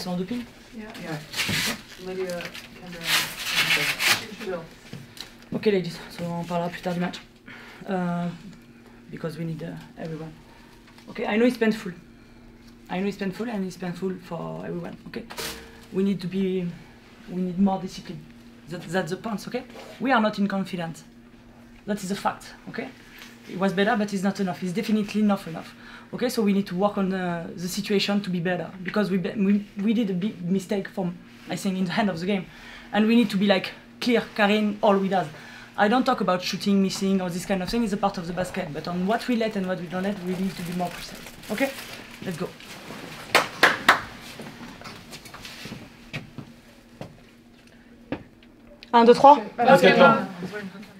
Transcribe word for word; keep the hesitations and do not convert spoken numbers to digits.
sans doping? Yeah. Yeah. Lydia, Kendra, Ok, ladies, so on parlera plus tard du match. Uh, because we need uh, everyone. Okay, I know it's painful. I know it's painful and it's painful for everyone, okay? We need to be, we need more discipline. That, that's the point, okay? We are not in confidence. That is a fact, okay? It was better, but it's not enough. It's definitely not enough. Okay, so we need to work on the, the situation to be better because we, we we did a big mistake from, I think, in the end of the game, and we need to be like clear, Karin, all we does. I don't talk about shooting, missing, or this kind of thing. It's a part of the basket, but on what we let and what we don't let, we need to be more precise. Okay, let's go. un, deux, trois. Basket,